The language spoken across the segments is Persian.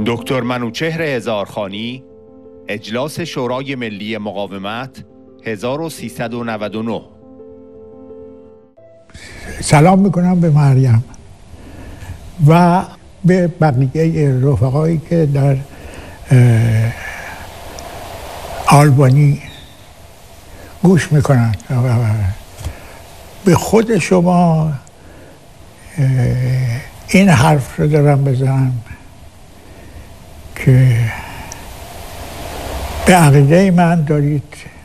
دکتر منوچهر هزارخوانی، اجلاس شورای ملی مقاومت 1399. سلام میکنم به مریم و به بقیه رفقایی که در آلبانی گوش میکنن. به خود شما این حرف رو دارم بزنم که به عقیده من دارید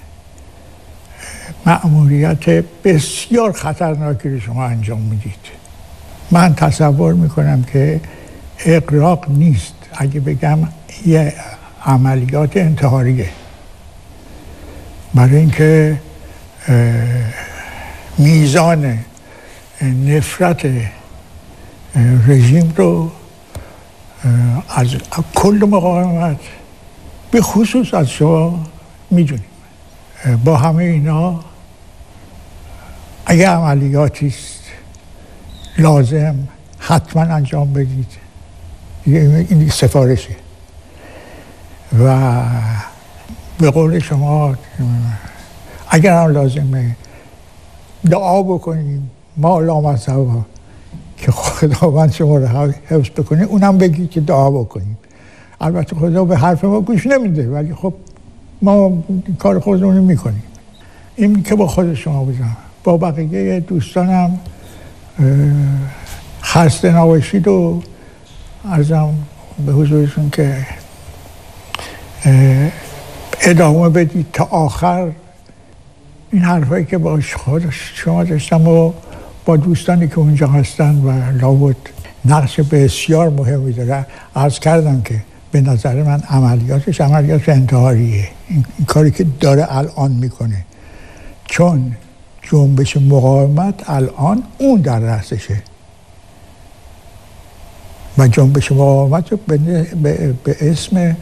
مأموریت بسیار خطرناکی رو شما انجام میدید. من تصور میکنم که اغراق نیست اگه بگم یه عملیات انتحاریه، برای اینکه میزان نفرت رژیم رو از کل مقاومت به خصوص از شما میدونیم. با همه اینا اگه عملیاتی است لازم حتما انجام بدید. این سفارشه و به قول شما اگر هم لازمه دعا بکنیم ما لامصبا که خداوند شما رو حفظ بکنه، اونم بگید که دعا بکنیم. البته خدا به حرف ما گوش نمیده، ولی خب ما کار خودمون رو میکنیم. این که با خود شما بزنم، با بقیه دوستانم خسته نباشید و عرضم به حضورشون که ادامه بدید تا آخر. این حرفایی که با شما داشتم و با دوستانی که اونجا هستن و لابد نقش بسیار مهمی داره، عرض کردم که به نظر من عملیات انتحاریه این کاری که داره الان میکنه، چون جنبش مقاومت الان اون در رأسشه و جنبش مقاومت رو به اسم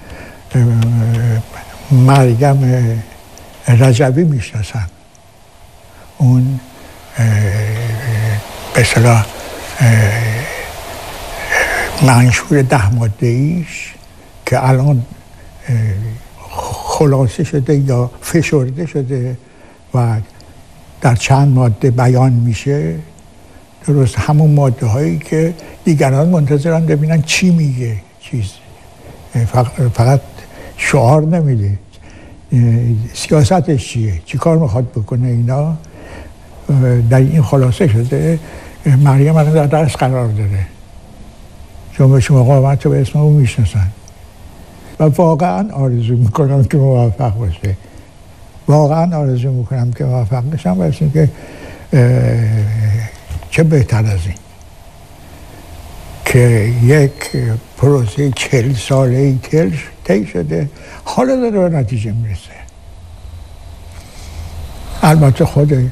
مریم رجبی میشناسن. اون به اصطلاح منشور 10 ماده‌ایش که الان خلاصه شده یا فشرده شده و در چند ماده بیان میشه، درست همون ماده هایی که دیگران منتظرن ببینن چی میگه، فقط شعار نمیده، سیاستش چیه، چی کار میخواد بکنه. اینا در این خلاصه شده. مریم الان در درس قرار داره، جنبش مقاومت رو به اسم اون میشناسن و واقعا آرزو میکنم که موفق باشه. واقعا آرزو میکنم که موفق بشم، برسیم که چه بهتر از این که یک پروسه 40 ساله‌ای طی شده، حالا داره به نتیجه میرسه. البته خود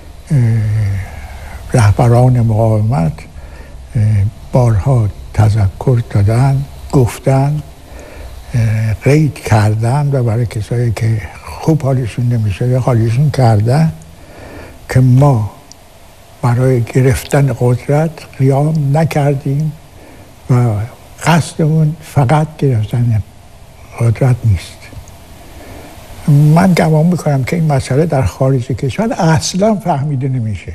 رهبران مقاومت بارها تذکر دادن، گفتن، قید کردن و برای کسایی که خوب حالشون نمیشه حالشون کردن که ما برای گرفتن قدرت قیام نکردیم و قصدمون فقط گرفتن قدرت نیست. من گمان میکنم که این مسئله در خارج کشور اصلا فهمیده نمیشه.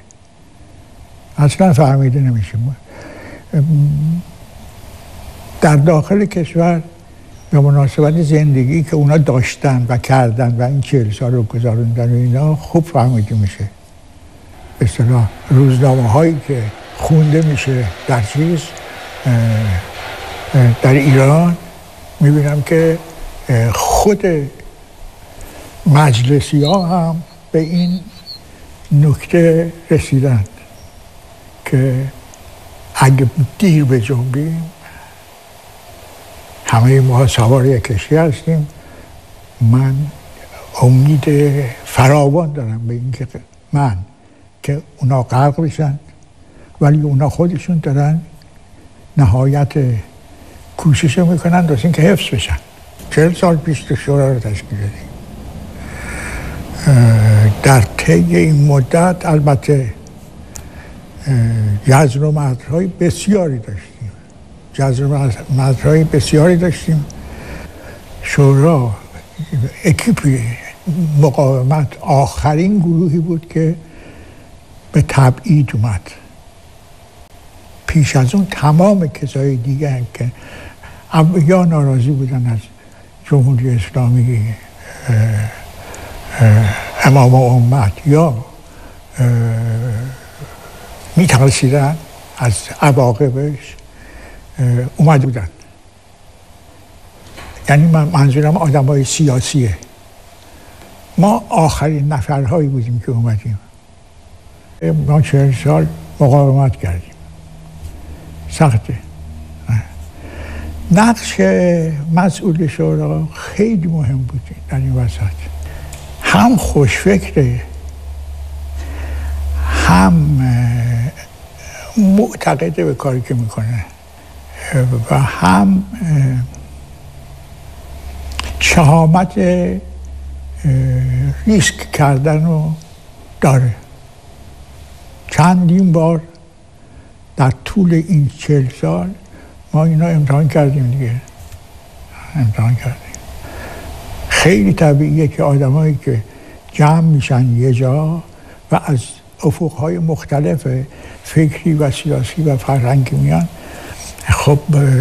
در داخل کشور به مناسبت زندگی که اونا داشتن و کردن و این 40 سال رو گذاروندن و اینا خوب فهمیده میشه. به اصطلاح روزنامه هایی که خونده میشه در ایران، میبینم که خود مجلسی ها هم به این نکته رسیدن که اگه دیر بجنبیم، همه ما سوار یک کشتی هستیم. من امید فراوان دارم به اینکه که اونا غرق بشن، ولی اونا خودشون دارن نهایت کوشش میکنن واسه اینکه حفظ بشن. 40 سال پیش شورا رو تشکیل دادیم. در طی این مدت البته جذر و مدرهای بسیاری داشتیم، جزر مزرعه بسیاری داشتیم. شورا اکیپی مقاومت آخرین گروهی بود که به تبعید اومد. پیش از اون تمام کسای دیگه هم که یا ناراضی بودن از جمهوری اسلامی امام امت یا میترسیدن از عواقبش اومده بودن. یعنی من منظورم آدمای سیاسیه. ما آخرین نفرهایی بودیم که اومدیم. ما 40 سال مقاومت کردیم. سخته. نقش مسئول شورا خیلی مهم بود در این وسط. هم خوشفکره، هم معتقده به کاری که میکنه و هم شهامت ریسک کردن رو داره. چندین بار در طول این 40 سال ما اینا امتحان کردیم دیگه. امتحان کردیم. خیلی طبیعیه که آدمایی که جمع میشن یه جا و از افقهای مختلف فکری و سیاسی و فرهنگی میان، خب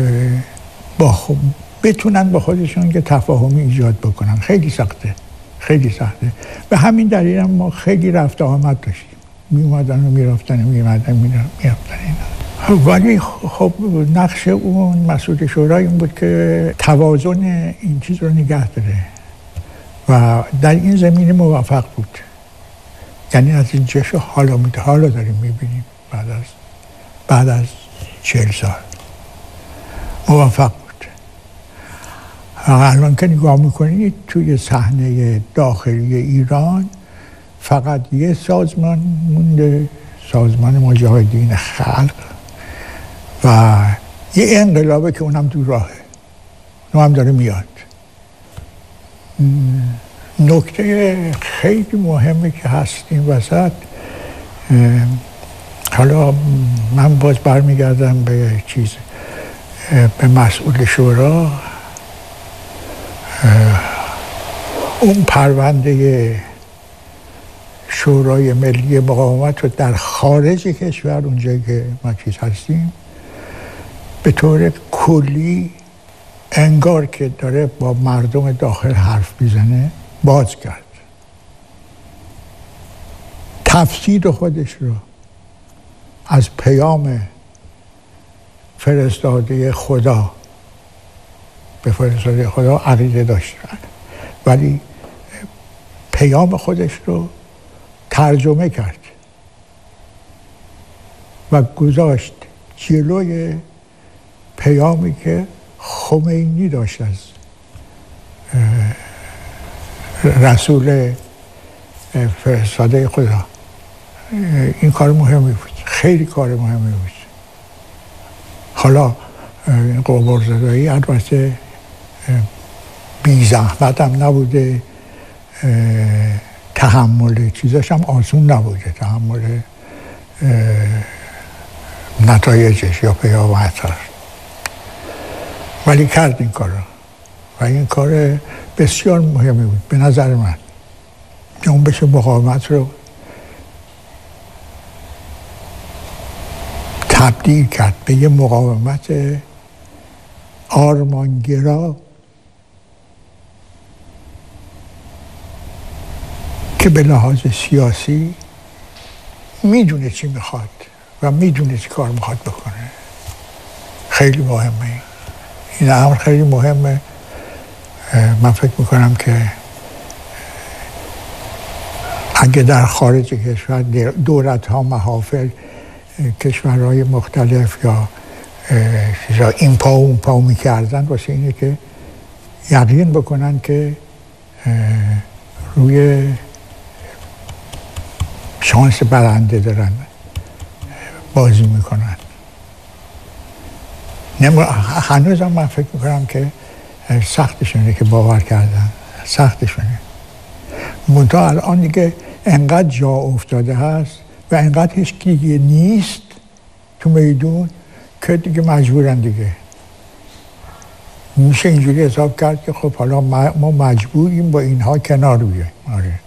بتونن با خودشون که تفاهمی ایجاد بکنن. خیلی سخته، خیلی سخته. به همین دلیل هم ما خیلی رفت آمد داشتیم. می اومدن و می رفتن و می اومدن می رفتن اینا. ولی خب نقش اون مسئول شورا این بود که توازن این چیز رو نگه داره و در این زمینه موفق بود. یعنی از این جشن حالا داریم میبینیم بعد از 40 سال موفق بود. الان که نگاه میکنید توی صحنه داخلی ایران فقط یه سازمان مونده، سازمان مجاهدین خلق، و یه انقلابه که اونم تو راهه، اونم داره میاد. نکته خیلی مهمی که هست این وسط، حالا من باز برمیگردم به به مسئول شورا. اون پرونده شورای ملی مقاومت رو در خارج کشور، اونجایی که ما چیز هستیم، به طور کلی انگار که داره با مردم داخل حرف میزنه باز کرد. تفسیر خودش رو از پیام فرستاده خدا به فرستاده خدا عقیده داشت، ولی پیام خودش رو ترجمه کرد و گذاشت جلوی پیامی که خمینی داشت از رسول فرستاده خدا. این کار مهمی بود، خیلی کار مهمی بود. حالا قربان‌زدایی البته بی زحمت هم نبوده، تحمل چیزاش هم آسون نبوده، تحمل نتایجش یا پیامدش، ولی کرد این کار رو و این کار بسیار مهمی بود به نظر من. جنبش مقاومت رو تبدیل کرد به یه مقاومت آرمانگرا که به لحاظ سیاسی میدونه چی میخواد و میدونه چی کار میخواد بکنه. خیلی مهمه این امر، خیلی مهمه. من فکر میکنم که اگه در خارج کشور دولت ها، محافل، کشورهای مختلف یا این پا اون پا میکردن، واسه اینه که یقین بکنن که روی شانس برنده دارن بازی میکنن. هنوزم من فکر میکنم که سختشونه که باور کردن، سختشونه. منتها الان دیگه انقدر جا افتاده هست و انقدر هیچ کی نیست تو میدون که دیگه مجبورن دیگه میشه اینجوری حساب کرد که خب حالا ما مجبوریم با اینها کنار بیاییم. آره